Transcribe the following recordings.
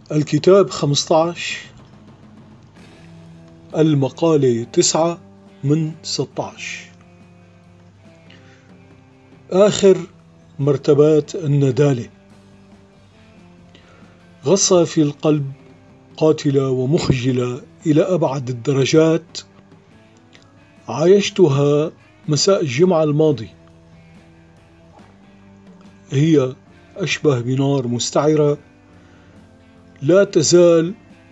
الكتاب 15. المقالة 9 من 16. آخر مرتبات الندالة. غصة في القلب قاتلة ومخجلة إلى أبعد الدرجات، عايشتها مساء الجمعة الماضي. هي أشبه بنار مستعرة لا تزال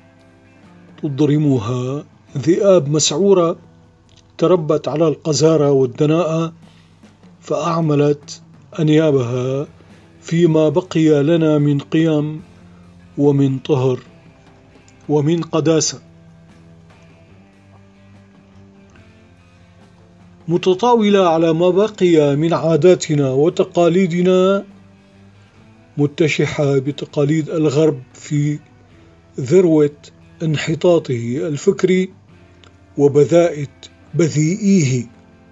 تضرمها ذئاب مسعورة تربت على القذارة والدناءة، فأعملت أنيابها فيما بقي لنا من قيم ومن طهر ومن قداسة، متطاولة على ما بقي من عاداتنا وتقاليدنا، متشحة بتقاليد الغرب في ذروة انحطاطه الفكري وبذاءة بذيئيه،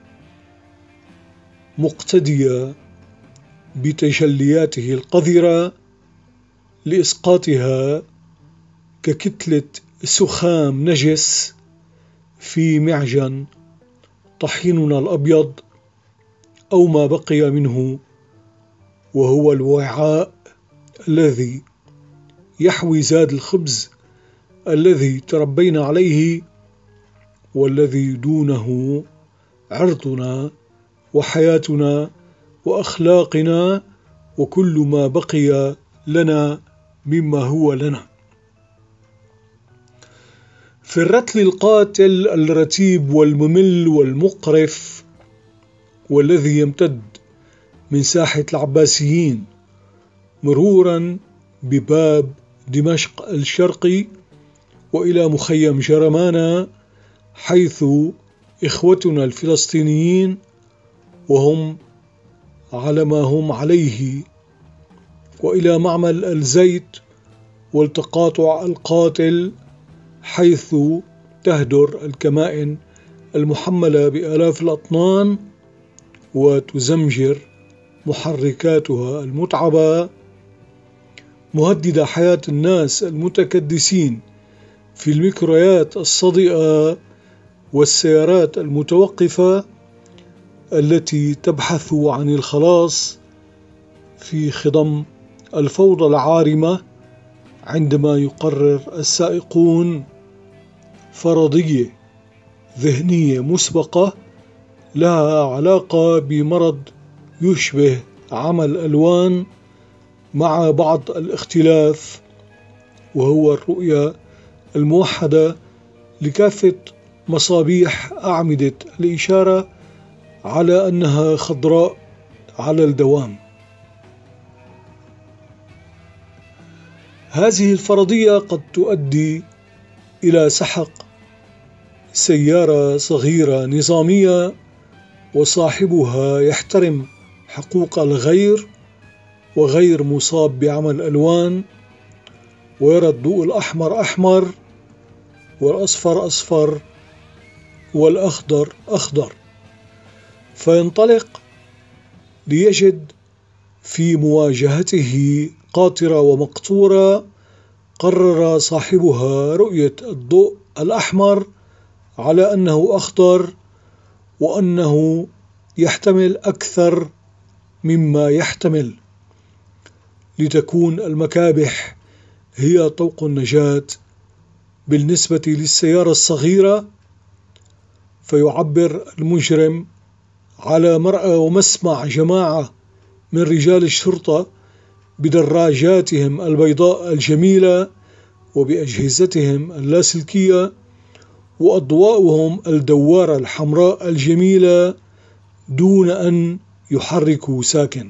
مقتدية بتجلياته القذرة لإسقاطها ككتلة سخام نجس في معجن طحيننا الأبيض أو ما بقي منه، وهو الوعاء الذي يحوي زاد الخبز الذي تربينا عليه، والذي دونه عرضنا وحياتنا وأخلاقنا وكل ما بقي لنا مما هو لنا. في الرتل القاتل الرتيب والممل والمقرف، والذي يمتد من ساحة العباسيين مرورا بباب دمشق الشرقي وإلى مخيم جرمانة، حيث إخوتنا الفلسطينيين وهم على ما هم عليه، وإلى معمل الزيت والتقاطع القاتل، حيث تهدر الكمائن المحملة بآلاف الأطنان وتزمجر محركاتها المتعبة، مهددة حياة الناس المتكدسين في الميكرويات الصدئة والسيارات المتوقفة التي تبحث عن الخلاص في خضم الفوضى العارمة، عندما يقرر السائقون فرضية ذهنية مسبقة لها علاقة بمرض يشبه عمى الألوان مع بعض الاختلاف، وهو الرؤية الموحدة لكافة مصابيح أعمدة الإشارة على أنها خضراء على الدوام. هذه الفرضية قد تؤدي إلى سحق سيارة صغيرة نظامية وصاحبها يحترم حقوق الغير وغير مصاب بعمى الألوان، ويرى الضوء الأحمر أحمر والأصفر أصفر والأخضر أخضر، فينطلق ليجد في مواجهته قاطرة ومقطورة. قرر صاحبها رؤية الضوء الأحمر على أنه أخضر، وأنه يحتمل أكثر مما يحتمل، لتكون المكابح هي طوق النجاة بالنسبة للسيارة الصغيرة. فيعبر المجرم على مرأى ومسمع جماعة من رجال الشرطة بدراجاتهم البيضاء الجميلة وبأجهزتهم اللاسلكية وأضواءهم الدوارة الحمراء الجميلة دون أن يحركوا ساكن.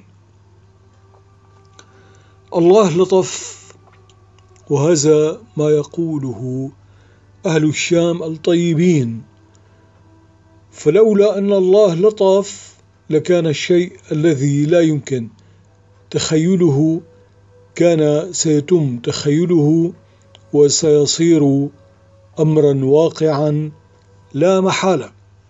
الله لطف، وهذا ما يقوله أهل الشام الطيبين، فلولا أن الله لطف لكان الشيء الذي لا يمكن تخيله كان سيتم تخيله وسيصير أمرا واقعا لا محالة.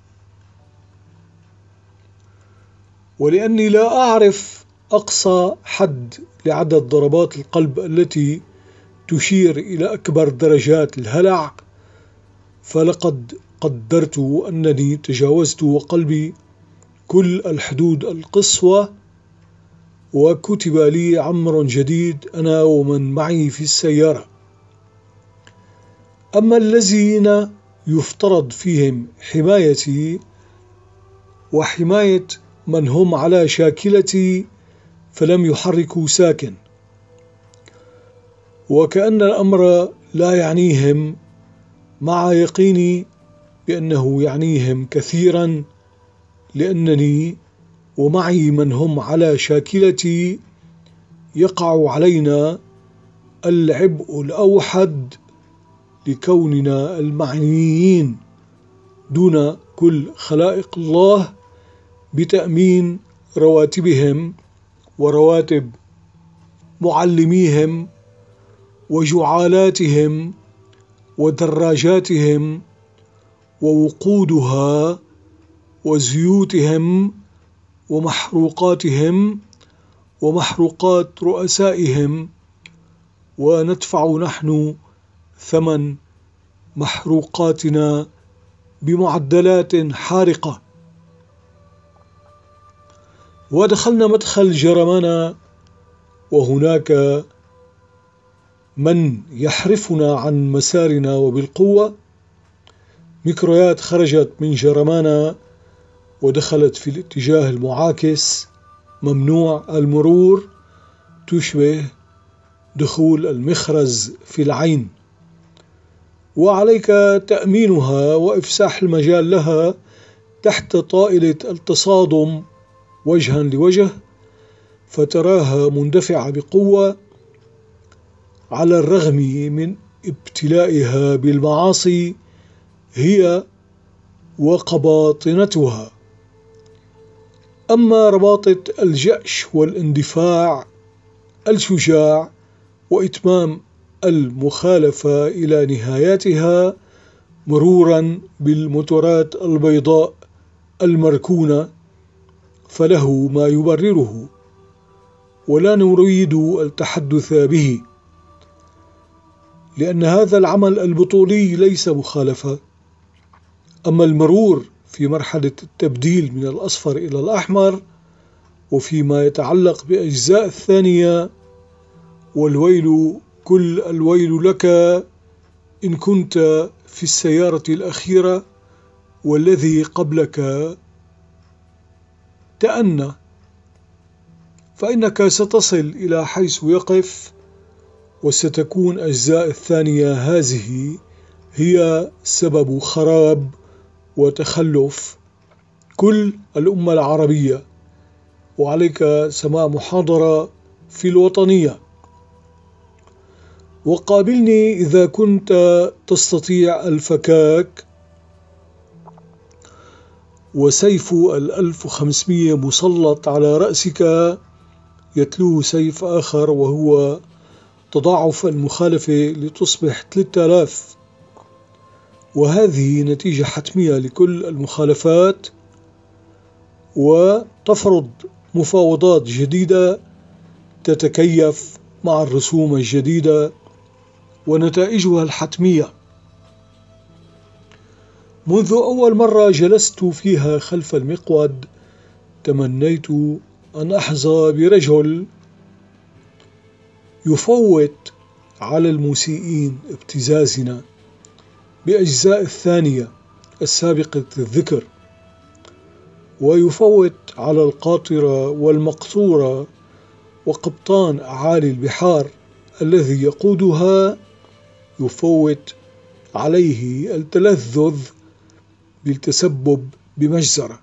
ولأني لا أعرف أقصى حد لعدد ضربات القلب التي تشير إلى أكبر درجات الهلع، فلقد قدرت أنني تجاوزت وقلبي كل الحدود القصوى، وكتب لي عمر جديد أنا ومن معي في السيارة. أما الذين يفترض فيهم حمايتي وحماية من هم على شاكلتي فلم يحركوا ساكن، وكأن الأمر لا يعنيهم، مع يقيني بأنه يعنيهم كثيرا، لأنني ومعي من هم على شاكلتي يقع علينا العبء الأوحد لكوننا المعنيين دون كل خلائق الله بتأمين رواتبهم ورواتب معلميهم وجعالاتهم ودراجاتهم ووقودها وزيوتهم ومحروقاتهم ومحروقات رؤسائهم، وندفع نحن ثمن محروقاتنا بمعدلات حارقة. ودخلنا مدخل جرمانا، وهناك من يحرفنا عن مسارنا وبالقوة. ميكرويات خرجت من جرمانا ودخلت في الاتجاه المعاكس، ممنوع المرور، تشبه دخول المخرز في العين، وعليك تأمينها وإفساح المجال لها تحت طائلة التصادم وجها لوجه، فتراها مندفعة بقوة على الرغم من ابتلائها بالمعاصي هي وقباطنتها. أما رباطة الجأش والاندفاع الشجاع وإتمام المخالفة إلى نهاياتها مرورا بالموتورات البيضاء المركونة فله ما يبرره، ولا نريد التحدث به، لأن هذا العمل البطولي ليس مخالفة. أما المرور في مرحلة التبديل من الأصفر إلى الأحمر، وفيما يتعلق بأجزاء الثانية، والويل كل الويل لك إن كنت في السيارة الأخيرة والذي قبلك تأنى، فإنك ستصل إلى حيث يقف، وستكون أجزاء الثانية هذه هي سبب خراب وتخلف كل الأمة العربية. وعليك سماع محاضرة في الوطنية، وقابلني إذا كنت تستطيع الفكاك، وسيف 1500 مسلط على رأسك يتلوه سيف آخر، وهو تضاعف المخالفة لتصبح 3000، وهذه نتيجة حتمية لكل المخالفات، وتفرض مفاوضات جديدة تتكيف مع الرسوم الجديدة ونتائجها الحتمية. منذ أول مرة جلست فيها خلف المقود تمنيت أن أحظى برجل يفوت على المسيئين ابتزازنا بأجزاء الثانية السابقة الذكر، ويفوت على القاطرة والمقطورة وقبطان أعالي البحار الذي يقودها، يفوت عليه التلذذ بالتسبب بمجزرة،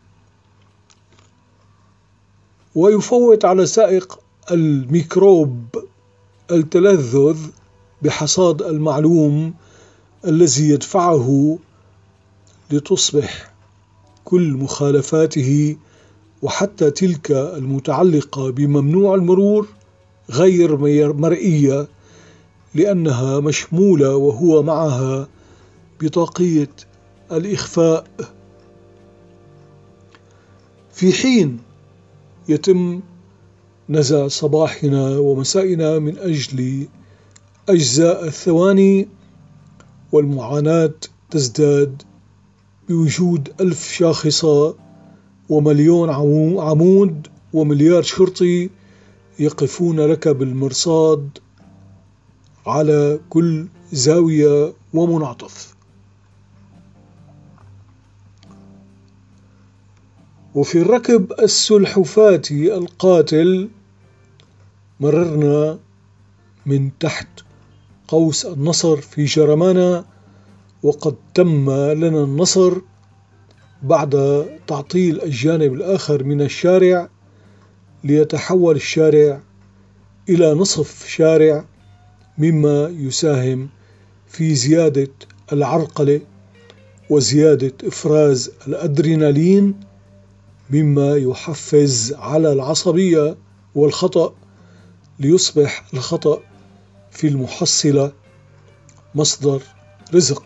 ويفوت على سائق الميكروب التلذذ بحصاد المعلوم الذي يدفعه لتصبح كل مخالفاته وحتى تلك المتعلقة بممنوع المرور غير مرئية، لأنها مشمولة وهو معها بطاقية الإخفاء. في حين يتم نزع صباحنا ومسائنا من أجل أجزاء الثواني، والمعاناة تزداد بوجود 1000 شاخصة ومليون عمود ومليار شرطي يقفون لك بالمرصاد على كل زاوية ومنعطف. وفي الركب السلحفاتي القاتل مررنا من تحت قوس النصر في جرمانة، وقد تم لنا النصر بعد تعطيل الجانب الآخر من الشارع ليتحول الشارع إلى نصف شارع، مما يساهم في زيادة العرقلة وزيادة إفراز الأدرينالين، مما يحفز على العصبية والخطأ، ليصبح الخطأ في المحصلة مصدر رزق.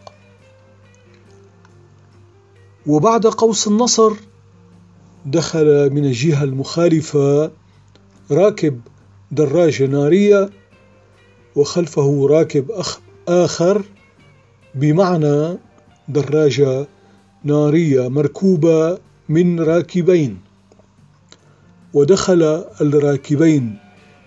وبعد قوس النصر دخل من الجهة المخالفة راكب دراجة نارية وخلفه راكب آخر، بمعنى دراجة نارية مركوبة من راكبين. ودخل الراكبين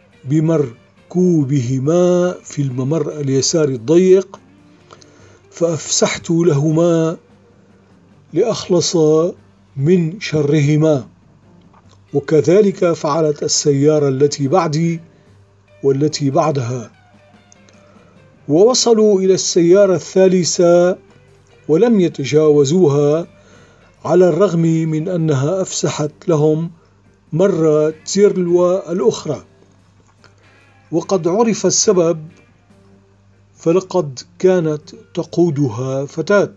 بمركوبهما في الممر اليساري الضيق، فأفسحت لهما لأخلص من شرهما. وكذلك فعلت السيارة التي بعدي والتي بعدها، ووصلوا إلى السيارة الثالثة ولم يتجاوزوها، على الرغم من أنها أفسحت لهم مرة تيرلو الأخرى. وقد عرف السبب، فلقد كانت تقودها فتاة.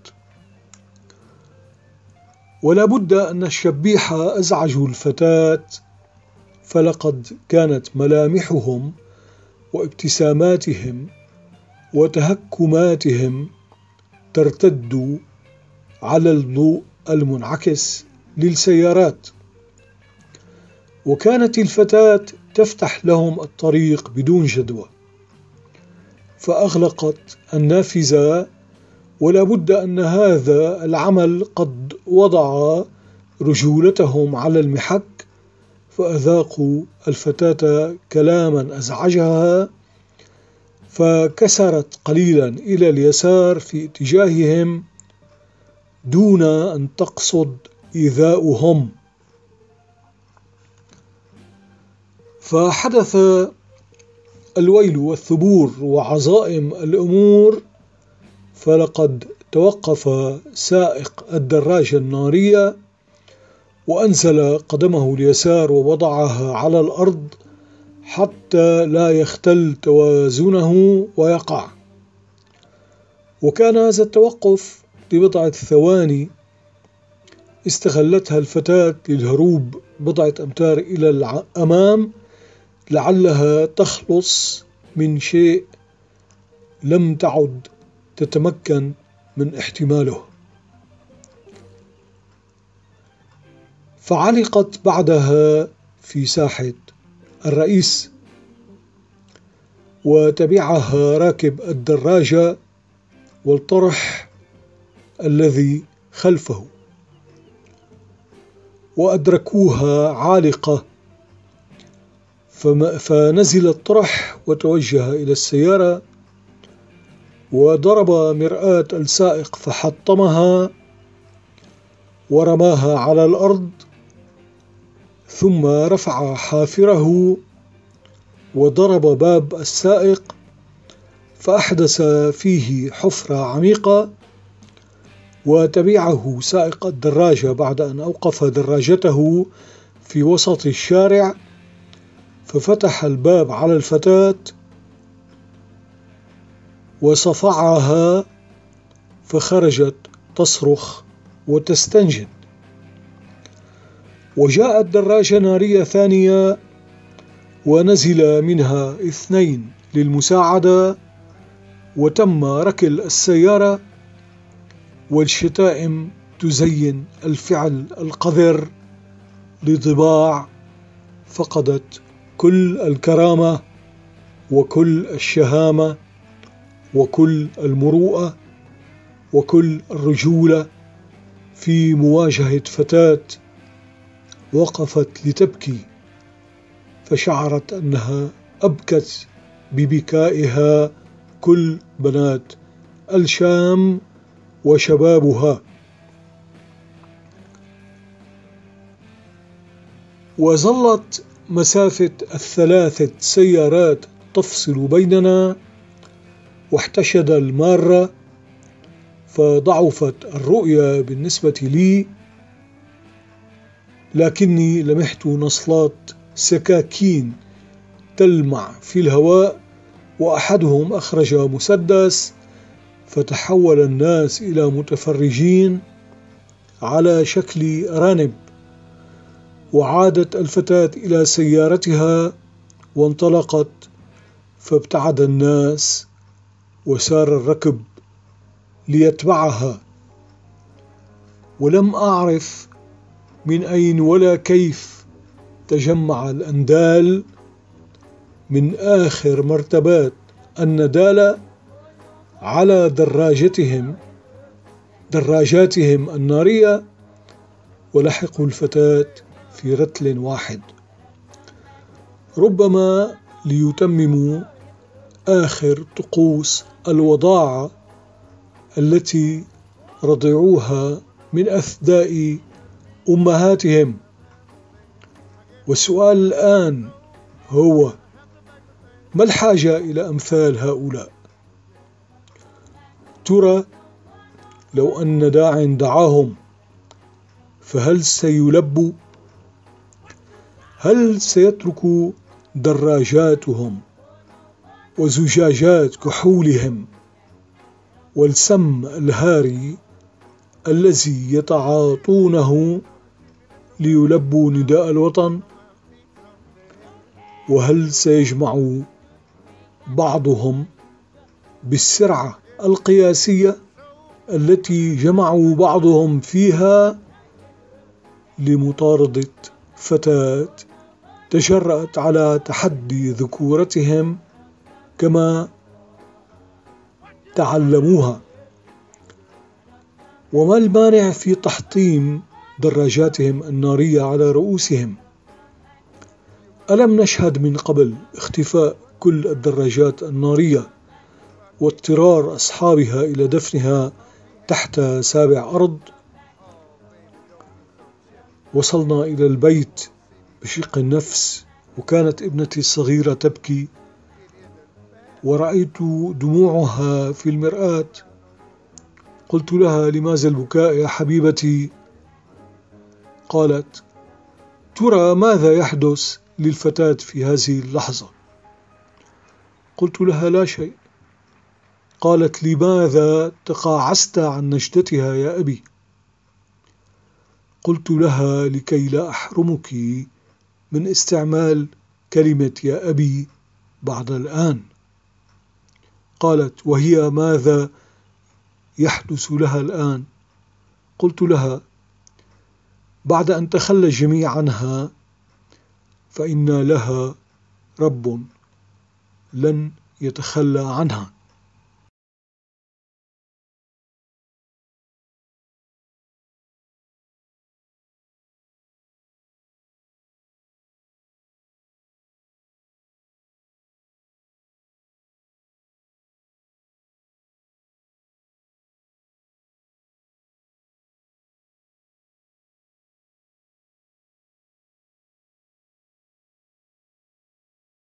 ولا بد أن الشبيحة أزعجوا الفتاة، فلقد كانت ملامحهم وابتساماتهم وتهكماتهم ترتد على الضوء المنعكس للسيارات. وكانت الفتاة تفتح لهم الطريق بدون جدوى، فأغلقت النافذة. ولا بد أن هذا العمل قد وضع رجولتهم على المحك، فأذاقوا الفتاة كلاما أزعجها، فكسرت قليلا إلى اليسار في اتجاههم دون أن تقصد إيذاؤهم. فحدث الويل والثبور وعظائم الأمور، فلقد توقف سائق الدراجة النارية وأنزل قدمه اليسار ووضعها على الأرض حتى لا يختل توازنه ويقع. وكان هذا التوقف لبضعة ثواني استغلتها الفتاة للهروب بضعة أمتار إلى الأمام، لعلها تخلص من شيء لم تعد تتمكن من احتماله. فعلقت بعدها في ساحة الرئيس، وتبعها راكب الدراجة والطرح الذي خلفه، وأدركوها عالقة، فنزل الطرح وتوجه إلى السيارة وضرب مرآة السائق فحطمها ورماها على الأرض، ثم رفع حافره وضرب باب السائق فأحدث فيه حفرة عميقة. وتبعه سائق الدراجة بعد أن أوقف دراجته في وسط الشارع، ففتح الباب على الفتاة وصفعها، فخرجت تصرخ وتستنجد. وجاءت دراجة نارية ثانية ونزل منها 2 للمساعدة، وتم ركل السيارة، والشتائم تزين الفعل القذر لضباع فقدت كل الكرامة وكل الشهامة وكل المروءة وكل الرجولة في مواجهة فتاة وقفت لتبكي، فشعرت أنها أبكت ببكائها كل بنات الشام وشبابها. وظلت مسافة 3 سيارات تفصل بيننا، واحتشد المارة، فضعفت الرؤية بالنسبة لي، لكني لمحت نصلات سكاكين تلمع في الهواء، وأحدهم أخرج مسدس، فتحول الناس إلى متفرجين على شكل رانب. وعادت الفتاة إلى سيارتها وانطلقت، فابتعد الناس وسار الركب ليتبعها، ولم أعرف من أين ولا كيف تجمع الأندال من آخر مرتبات الندالة على دراجاتهم النارية، ولحقوا الفتاة في رتل واحد، ربما ليتمموا آخر طقوس الوضاعة التي رضعوها من أثداء أمهاتهم. والسؤال الآن هو: ما الحاجة إلى أمثال هؤلاء؟ ترى لو أن داع دعاهم فهل سيلبوا؟ هل سيتركوا دراجاتهم وزجاجات كحولهم والسم الهاري الذي يتعاطونه ليلبوا نداء الوطن؟ وهل سيجمع بعضهم بالسرعة القياسية التي جمعوا بعضهم فيها لمطاردة فتاة تجرأت على تحدي ذكورتهم كما تعلموها؟ وما المانع في تحطيم دراجاتهم النارية على رؤوسهم؟ ألم نشهد من قبل اختفاء كل الدراجات النارية واضطرار أصحابها إلى دفنها تحت 7 أرض؟ وصلنا إلى البيت بشق النفس، وكانت ابنتي الصغيرة تبكي، ورأيت دموعها في المرآة. قلت لها: لماذا البكاء يا حبيبتي؟ قالت: ترى ماذا يحدث للفتاة في هذه اللحظة؟ قلت لها: لا شيء. قالت: لماذا تقاعست عن نجدتها يا أبي؟ قلت لها: لكي لا أحرمك من استعمال كلمة يا أبي بعد الآن. قالت: وهي ماذا يحدث لها الآن؟ قلت لها: بعد أن تخلى الجميع عنها فإن لها رب لن يتخلى عنها.